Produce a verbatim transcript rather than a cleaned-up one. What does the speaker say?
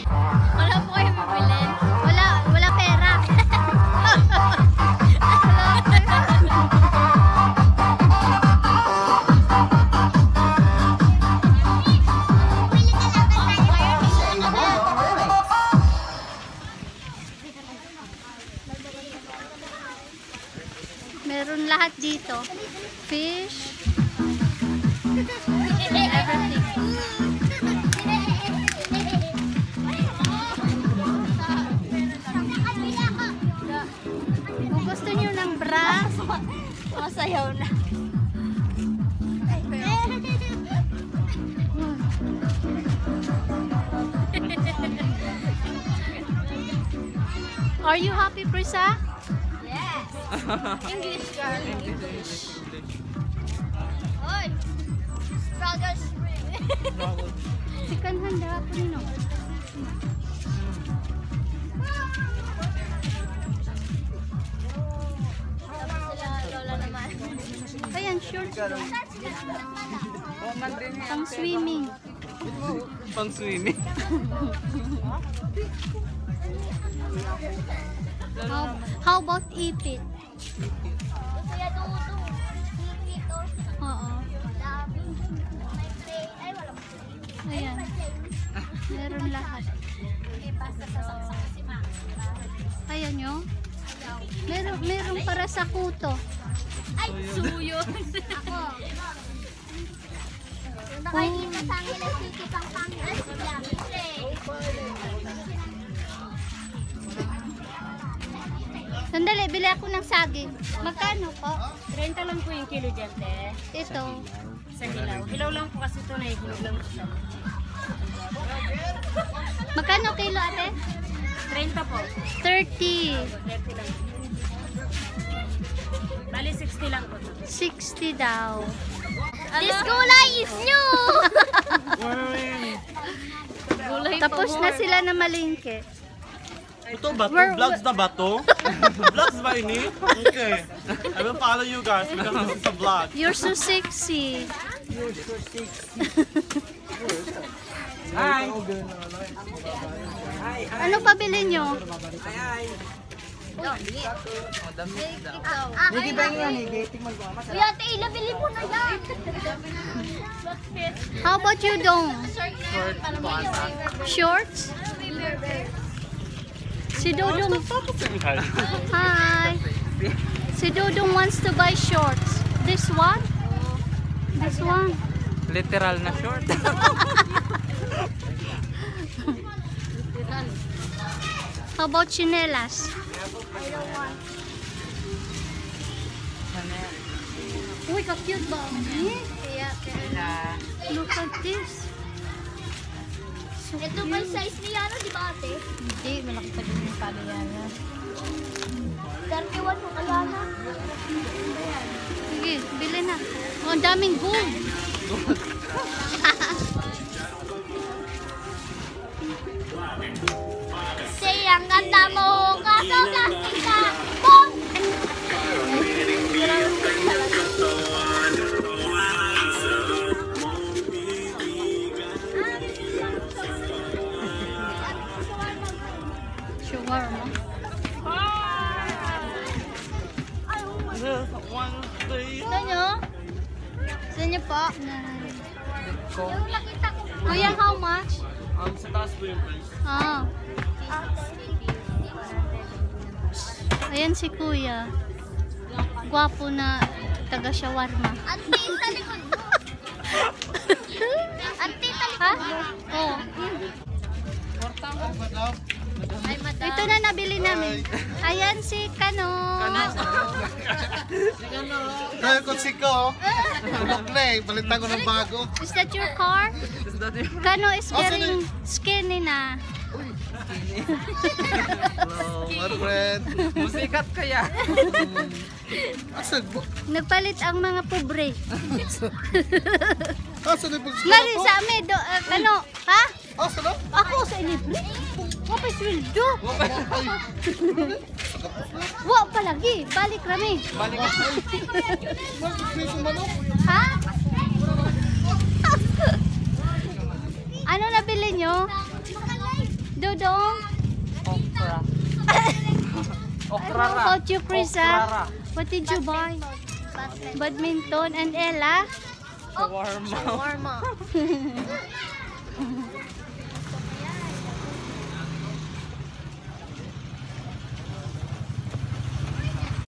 Wala po kayo bibilin. Wala, wala pera. Meron lahat dito. Fish. Everything. Kung gusto nyo ng bra, masayaw na. Are you happy, Prisa? Yes. English girl. English. Oy. Struggle spring. Chicken handa po nino. Lola naman. Ayan, short. Pang swimming. Pang swimming. How, how about ipit? Kaya duto. Dito. Oo. Dami. May play. Ay, wala mo. Ayan. Meron lahat. Okay, basta sasaksak si Ma. Ayan nyo. Meron, meron para sa kuto. Ay, suyo. Ako. Punta kayo dito sa Angeles City, Pampanga. Sandali, bili ako ng saging. Magkano po? trenta lang po yung kilo dyan, te. Ito. Sa hilaw. Hilaw lang po kasi ito na ihulog lang siya. Magkano kilo, ate? trenta po. thirty. thirty lang. Bali, sixty lang po. sixty daw. This gulay is new! Tapos na sila na malingke. Ito ba to? We're- Vlogs na ba to? Vlogs ba ini? Okay. I will follow you guys because this is a vlog. You're so sexy. Hi! Ano pa bilhin nyo? Hindi ba yan? Uy, ate, ilabili mo na yan! How about you, Dong? Shorts? Si Dodong. Hi. Si Dodong wants to buy shorts. This one? This one? Literal na short. How about chinelas? Uy, ka-cute ba? Look at this. Ito ba yung size ni Yana, di ba ate? Hindi, malaki pa din yung pala yan. thirty-one mo kaya na. Sige, bili na. Oh, ang daming gold. Say, ang ganda mo! Kaso plastic ka! Boom! Shawarma. Gusto nyo? Gusto nyo po? Yung nakita ko. Kuya, how much? Um, sa taas po yung price. Ah. Ayan si Kuya. Gwapo na taga shawarma. Ante, sa likod mo. Ante, sa likod Ha? mo. Oo. Ay, madam. Ito na nabili namin. Ayan si Kano. Kaya ko si ko. Tulog na eh. Balitan ko ng bago. Is that your car? Kano is very skinny na. Hello, my friend. Musikat kaya. Asan mo? Nagpalit ang mga pobre. Asan na pagsulat Ngari ko? sa amin, do, uh, ano? Ha? Asan na? Ako sa libre? Wapay sweldo. Ay, Wa palagi. Balik rami. Balik ka. mas manok. Ha? Ano nabili nyo? Dodong. Okra. Okra How about you, Krisa? Okra. What did you buy? Badminton. And Ella? Shawarma. Warma.